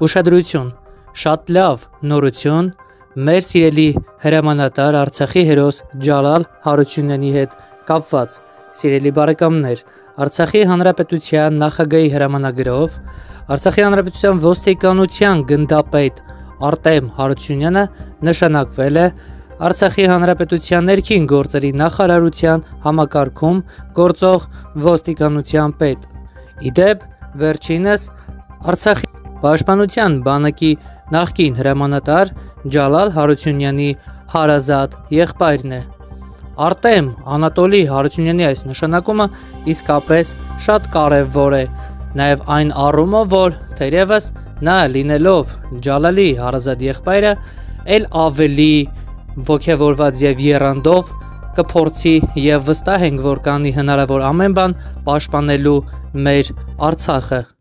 Ուշադրություն, շատ լավ նորություն, մեր սիրելի հրամանատար Արցախի հերոս Ջալալ Հարությունյանի հետ կապված։ Սիրելի բարեկամներ, Արցախի Հանրապետության նախագահի հրամանագրով Արցախի Հանրապետության ոստիկանության գնդապետ Արտեմ Հարությունյանը նշանակվել է Արցախի Հանրապետության ներքին գործերի նախարարության համակարգում գործող ոստիկանության պետ։ Իդեպ, վերջինս Արցախի Պաշտպանության բանակի նախկին հրամանատար Ջալալ Հարությունյանի հարազատ եղբայրն է։ Արտեմ Անատոլի Հարությունյանի այս նշանակումը իսկապես շատ կարևոր է, նաև այն առումով, որ թերևս նա լինելով Ջալալի հարազատ եղբայրը, ել ավելի ոգևորված եւ եռանդով կփորձի եւ վստահ ենք, որ կանի հնարավոր ամեն բան պաշտպանելու մեր Արցախը։